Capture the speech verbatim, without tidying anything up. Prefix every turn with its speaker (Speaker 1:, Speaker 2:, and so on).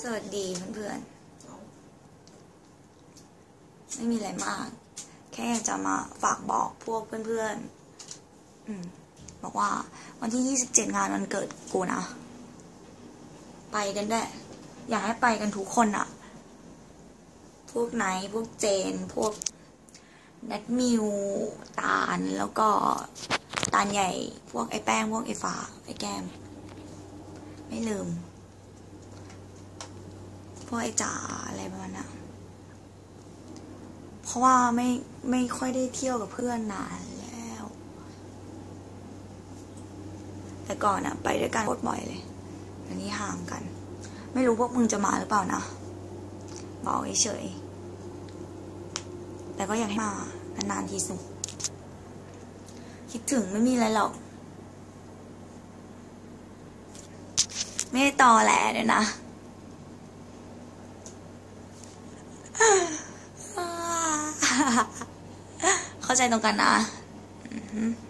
Speaker 1: วัสดีเพื่อนๆไม่มีอะไรมากแค่จะมาฝากบอกพวกเพื่อนๆอืมบอกว่าวันที่ยี่สิบเจ็ดงานวันเกิดกูนะไปกันได้อยากให้ไปกันทุกคนอะพวกไหนพวกเจนพวกแนทมิวตาลแล้วก็ตาลใหญ่พวกไอ้แป้งพวกไอ้ฟ้าไอ้แก้มไม่ลืมพวกไอ้จ๋าอะไรประมาณนั้นเพราะว่าไม่ไม่ค่อยได้เที่ยวกับเพื่อนนานแล้วแต่ก่อนอะไปด้วยกันโคตรบ่อยเลยเดี๋ยวนี้ห่างกันไม่รู้พวกมึงจะมาหรือเปล่านะบอกเฉยแต่ก็อยากให้มานานๆทีสุดคิดถึงไม่มีอะไรหรอกไม่ได้ตอแหลเดี๋ยวนะเข้าใจตรงกันนะ